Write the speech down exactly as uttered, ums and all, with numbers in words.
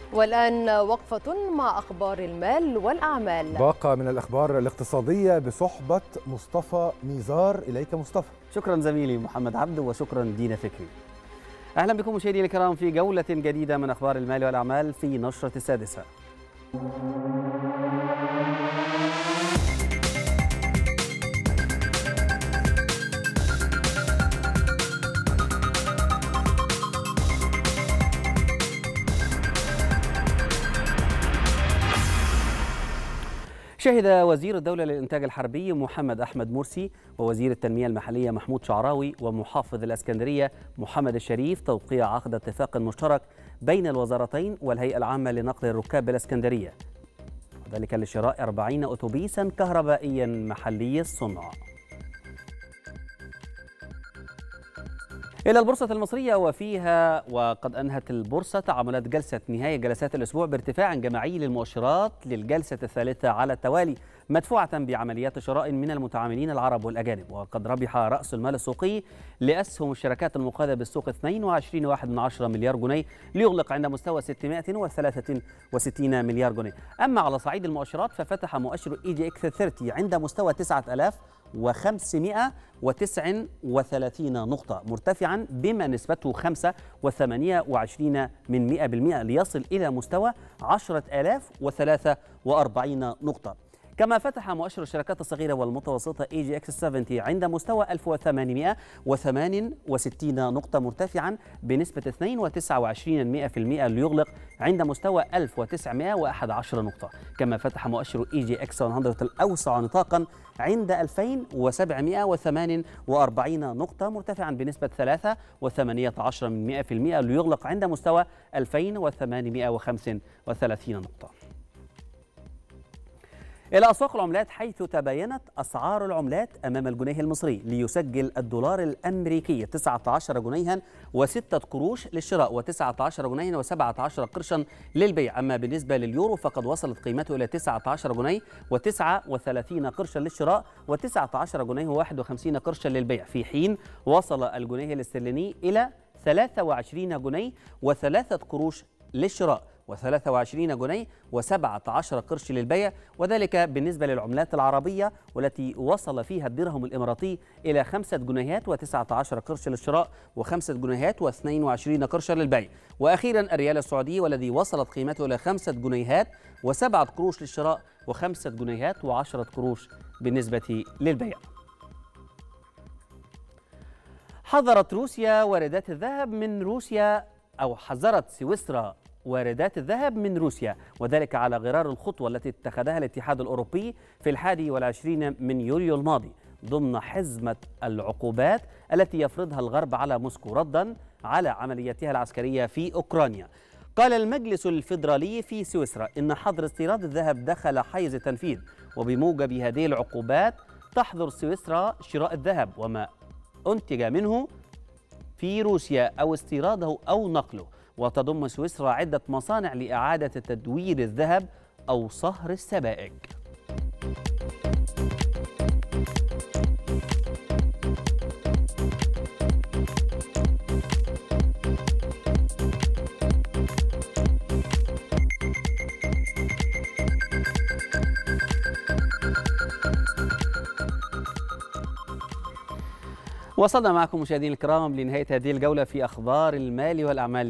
والآن وقفة مع أخبار المال والأعمال. باقة من الأخبار الاقتصادية بصحبة مصطفى ميزار. إليك مصطفى. شكرا زميلي محمد عبده وشكرا دينا فكري. أهلا بكم مشاهدينا الكرام في جولة جديدة من أخبار المال والأعمال في نشرة السادسة. شهد وزير الدولة للإنتاج الحربي محمد أحمد مرسي ووزير التنمية المحلية محمود شعراوي ومحافظ الإسكندرية محمد الشريف توقيع عقد اتفاق مشترك بين الوزارتين والهيئة العامة لنقل الركاب بالإسكندرية، وذلك لشراء أربعين أتوبيسا كهربائيا محلي الصنع. إلى البورصة المصرية وفيها وقد أنهت البورصة تعاملات جلسة نهاية جلسات الأسبوع بارتفاع جماعي للمؤشرات للجلسة الثالثة على التوالي، مدفوعة بعمليات شراء من المتعاملين العرب والأجانب. وقد ربح رأس المال السوقي لأسهم الشركات المقاذة بالسوق اثنين وعشرين فاصلة واحد من عشرة مليار جنيه ليغلق عند مستوى ستمائة وثلاثة وستين مليار جنيه. أما على صعيد المؤشرات ففتح مؤشر إي جي إكس ثلاثين عند مستوى تسعة آلاف وخمسمائة وتسعة وثلاثين نقطة، مرتفعا بما نسبته خمسة وثمانية وعشرين من مئة بالمئة ليصل إلى مستوى عشرة آلاف وثلاثة وأربعين نقطة. كما فتح مؤشر الشركات الصغيرة والمتوسطة إي جي إكس سبعين عند مستوى ألف وثمانمائة وثمانية وستين نقطة، مرتفعا بنسبة اثنين وتسعة وعشرين بالمئة ليغلق عند مستوى ألف وتسعمائة وأحد عشر نقطة. كما فتح مؤشر إي جي إكس مئة الأوسع نطاقا عند ألفين وسبعمائة وثمانية وأربعين نقطة، مرتفعا بنسبة ثلاثة وثمانية عشر بالمئة ليغلق عند مستوى ألفين وثمانمائة وخمسة وثلاثين نقطة. إلى أسواق العملات، حيث تباينت أسعار العملات أمام الجنيه المصري ليسجل الدولار الأمريكي تسعة عشر جنيها وستة قروش للشراء وتسعة عشر جنيها وسبعة عشر قرشا للبيع. أما بالنسبة لليورو فقد وصلت قيمته إلى تسعة عشر جنيه وتسعة وثلاثين قرشا للشراء وتسعة عشر جنيه وواحد وخمسين قرشا للبيع، في حين وصل الجنيه الاسترليني إلى ثلاثة وعشرين جنيه وثلاثة قروش للشراء وثلاثة وعشرين جنيه وسبعة عشر قرش للبيع، وذلك بالنسبة للعملات العربية والتي وصل فيها الدرهم الإماراتي إلى خمسة جنيهات وتسعة عشر قرش للشراء وخمسة جنيهات واثنين وعشرين قرشا للبيع. وأخيرا الريال السعودي والذي وصلت قيمته إلى خمسة جنيهات وسبعة قروش للشراء وخمسة جنيهات وعشرة قروش بالنسبة للبيع. حظرت روسيا واردات الذهب من روسيا أو حذرت سويسرا واردات الذهب من روسيا، وذلك على غرار الخطوة التي اتخذها الاتحاد الأوروبي في الحادي والعشرين من يوليو الماضي ضمن حزمة العقوبات التي يفرضها الغرب على موسكو ردا على عملياتها العسكرية في أوكرانيا. قال المجلس الفيدرالي في سويسرا إن حظر استيراد الذهب دخل حيز التنفيذ، وبموجب هذه العقوبات تحظر سويسرا شراء الذهب وما أنتج منه في روسيا أو استيراده أو نقله. وتضم سويسرا عدة مصانع لإعادة تدوير الذهب أو صهر السبائك. وصلنا معكم مشاهدينا الكرام لنهاية هذه الجولة في أخبار المال والأعمال.